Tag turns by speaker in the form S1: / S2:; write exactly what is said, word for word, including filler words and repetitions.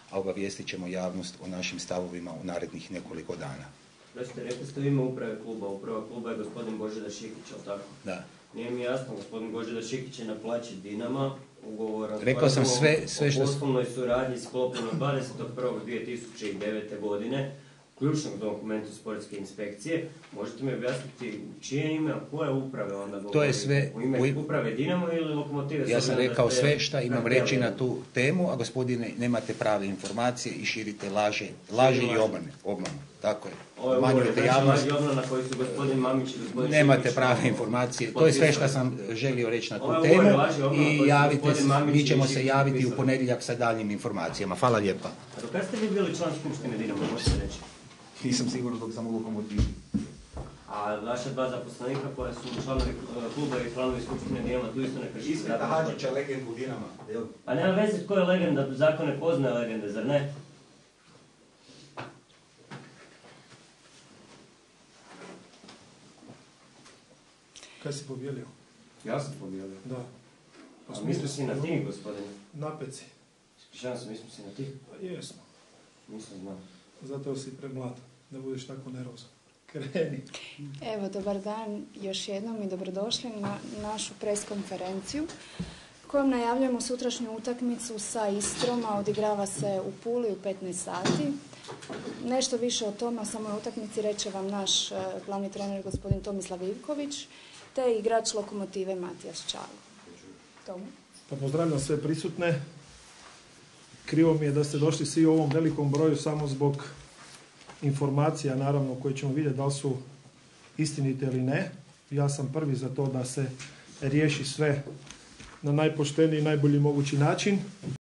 S1: a obavijestit ćemo javnost o našim stavovima u narednih nekoliko dana.
S2: Recite, rekli ste u ime uprave kluba, uprava kluba je gospodin Božidar Šikić, ali tako?
S1: Da.
S2: Nije mi jasno, gospodin Božidar Šikić je na plaći Dinama, ugovorom
S1: Rekao sam sve, sve što...
S2: o poslovnoj suradnji sklopljenom dvadesetog prvog dvije tisuće devete. godine, ključnog dokumentu sportske inspekcije. Možete mi objasniti u čije ime, a koje uprave onda govori?
S1: To je sve...
S2: U ime uprave Dinamo ili Lokomotive?
S1: Ja sam rekao sve šta imam reći na tu temu, a gospodine, nemate prave informacije i širite laže, laže i obmane. obmanu. Tako je.
S2: Obmanjujete javnost. Na koji su gospodin Mamić i gospodin
S1: Nemate
S2: Šikić
S1: prave informacije. To je sve što sam želio reći na tu temu i javite, mi ćemo se javiti u ponedjeljak sa daljnjim informacijama. Hvala lijepa.
S2: A do kada ste vi bili član Skupštine Dinamo, možete reći?
S1: Nisam sigurno dok sam u Lokomotivi.
S2: A vaša dva zaposlenika koja su članovi kluba i članovi Skupštine Dinama tu isto ne krši?
S1: Isveta Hadžića, legendu Dinama.
S2: A nema veze tko je legenda, zakon ne poznaje legende, zar ne?
S3: Kaj si pobijelio?
S2: Ja sam pobijelio.
S3: Da.
S2: Pa A mislim si na ti, gospodine.
S3: Na peci.
S2: Ispričavam se, mislim si na ti.
S3: Pa jesmo.
S2: Nisam znao.
S3: Zato si premlad, da budeš tako nervozan. Kreni.
S4: Evo, dobar dan još jednom i dobrodošli na našu preskonferenciju kojom najavljujemo sutrašnju utakmicu sa Istrom, a odigrava se u Puli u petnaest sati. Nešto više o tome, o samoj utakmici reće vam naš glavni trener gospodin Tomislav Ivković, te igrač Lokomotive Matijas Čalo. Tomu.
S3: Pa pozdravljam sve prisutne. Krivo mi je da ste došli svi u ovom velikom broju samo zbog informacija, naravno, koje ćemo vidjeti da li su istinite ili ne. Ja sam prvi za to da se riješi sve na najpošteniji i najbolji mogući način.